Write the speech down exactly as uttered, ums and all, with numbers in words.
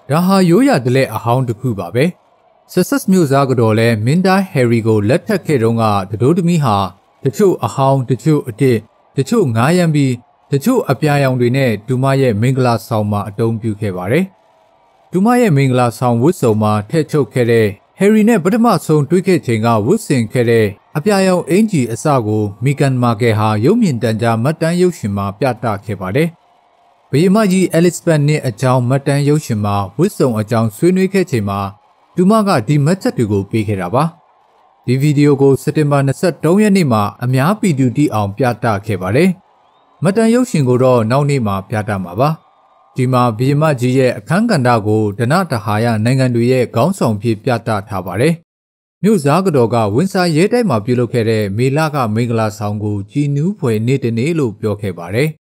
ဒါဟာရိုးရာတလဲအဟောင်းတစ်ခုပါပဲ။ Sussex မြို့သားကတော့လဲမင်းသား Harry ကိုလက်ထပ်ခဲ့တုန်းကတတိုးသမီးဟာတချို့အဟောင်းတချို့အတစ်တချို့ငားရမ်းပြီးတချို့အပြာရောင်တွေနဲ့ဒူမရဲ့မင်္ဂလာဆောင်မှာအတုံးပြုခဲ့ပါတယ်။ဒူမရဲ့မင်္ဂလာဆောင်ဝတ်စုံမှာထည့်ချုပ်ခဲ့တဲ့ Harry နဲ့ပထမဆုံးတွေ့ခဲ့ချိန်ကဝတ်ဆင်ခဲ့တဲ့အပြာရောင်အင်ဂျီအစကို Meghan Markle ဟာရုပ်မြင်သံကြားမှတ်တမ်းရုပ်ရှင်မှာပြသခဲ့ပါတယ်။ဘုရင်မကြီး Elizabeth နဲ့အကြောင်းမှတ်တမ်းရုပ်ရှင်မှာဝတ်စုံအကြောင်းဆွေးနွေးခဲ့ချိန်မှာဒူမကဒီမှတ်ချက်တွေကိုပေးခဲ့တာပါ။ဒီဗီဒီယိုကိုစက်တင်ဘာ၂၃ရက်နေ့မှာအများပြည်သူသိအောင်ပြသခဲ့ပါတယ်။မှတ်တမ်းရုပ်ရှင်ကိုတော့နောက်နေ့မှာပြသမှာပါ။ဒီမှာဘုရင်မကြီးရဲ့အခန်းကဏ္ဍကိုဒနတဟာယနိုင်ငံတွေရဲ့ခေါင်းဆောင်ဖြစ်ပြသထားပါတယ်။မြို့စားကတော်ကဝင်းစာရဲတိုက်မှာပြုလုပ်ခဲ့တဲ့မေလကမင်္ဂလာဆောင်ကိုကြည်နူးဖွယ်နေ့တနေ့လို့ပြောခဲ့ပါတယ်။